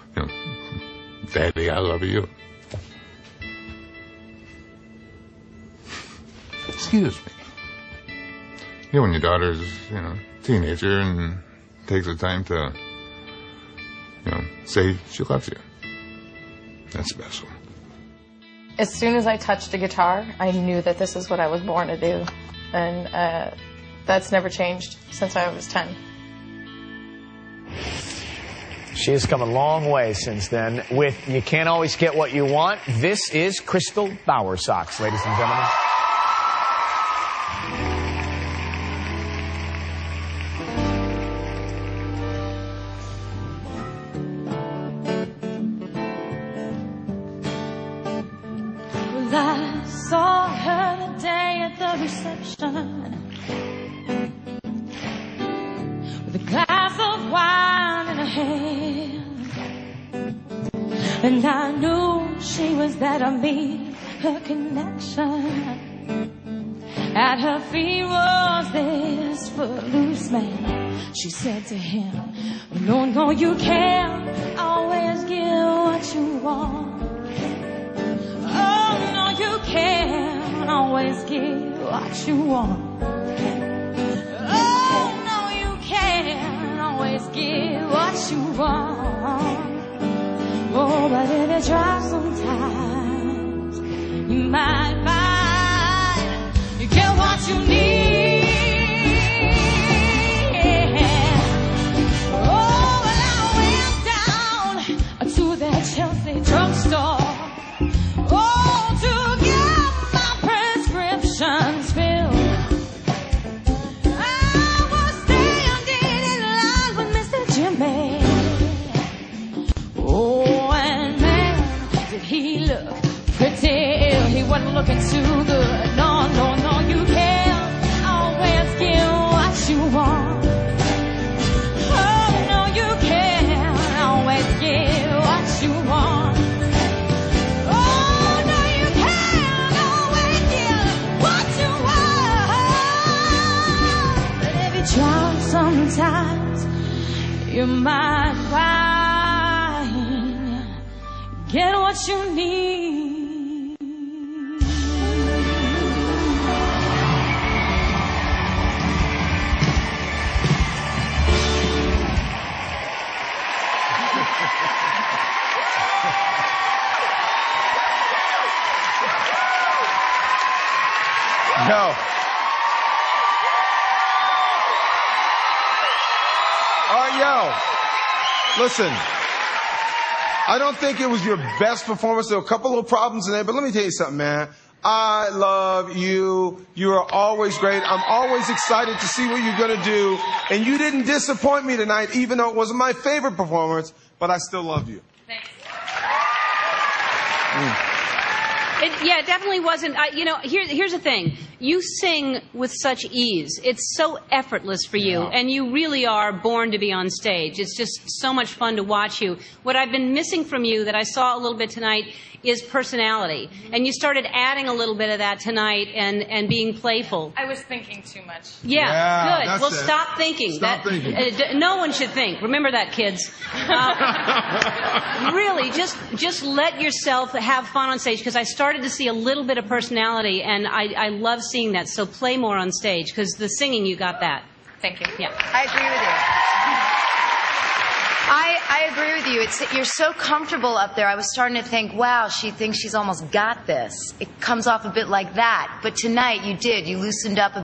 you know, Daddy, I love you. Excuse me. You know, when your daughter's, you know, teenager and takes the time to, you know, say she loves you. That's special. As soon as I touched a guitar, I knew that this is what I was born to do. And that's never changed since I was 10. She has come a long way since then. With You Can't Always Get What You Want, this is Crystal Bowersox, ladies and gentlemen. I saw her the day at the reception with a glass of wine in her hand, and I knew she was there to meet her connection. At her feet was this footloose man. She said to him, "No, no, you can't always get what you want. Oh, no, you can't always get what you want. Oh, no, you can't always get what you want. Oh, but if you try sometimes, you might find you get what you need." Oh, well, I went down to that Chelsea drugstore. Oh, to get my prescriptions filled. I was standing in line with Mr. Jimmy. Oh, and man, did he look pretty ill. He wasn't looking too good. No, no, no, you can't always get what you want. Oh, no, you can't always get what you want. Sometimes you might find, get what you need. No. Listen, I don't think it was your best performance. There were a couple of problems in there, but let me tell you something, man. I love you. You are always great. I'm always excited to see what you're going to do. And you didn't disappoint me tonight, even though it wasn't my favorite performance, but I still love you. Thanks. It definitely wasn't. You know, here's the thing. You sing with such ease. It's so effortless for you, and you really are born to be on stage. It's just so much fun to watch you. What I've been missing from you that I saw a little bit tonight is personality. And you started adding a little bit of that tonight and being playful. I was thinking too much. Yeah, good. Well, it. stop thinking. Stop thinking. No one should think. Remember that, kids. Really, just let yourself have fun on stage, because I started to see a little bit of personality, and I love seeing that. So play more on stage, because the singing, you got that. Thank you. Yeah. I agree with you. I agree with you. You're so comfortable up there. I was starting to think, wow, she thinks she's almost got this. It comes off a bit like that. But tonight you did. You loosened up a